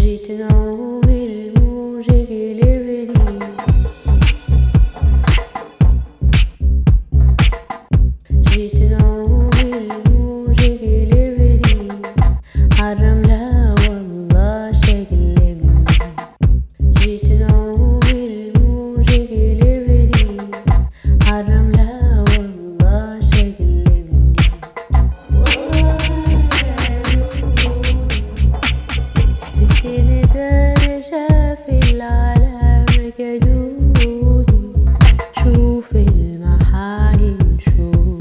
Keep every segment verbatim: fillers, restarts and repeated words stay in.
جيت نوم الموج قلبني، جيت نوم الموج قلبني، عالرملة والله شقلبني. جيت نوم الموج قلبني، عالرملة والله شقلبني. ستين درجة في العالم قدوني، شوف المحاين شوف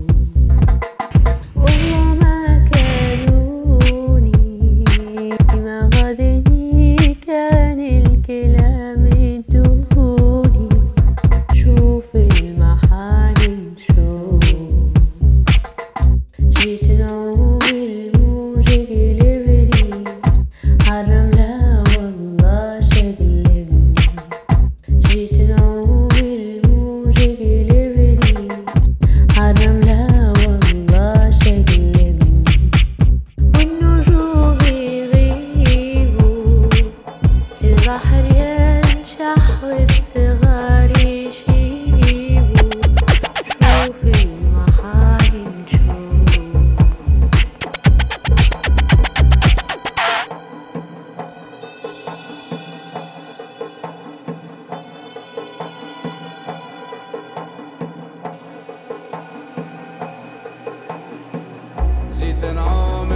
والله ما كانوني، ما غدني كان الكلام يدوني، شوف المحاين شوف. جيت نوم الموج قلبني، عالرملة والله شقلبني. جيت نوم الموج قلبني، عالرملة والله شقلبني. والنجوم يغيبوا، البحر ينشح والصغار يشيبوا، شوف المحاين شوف. جيت نعوم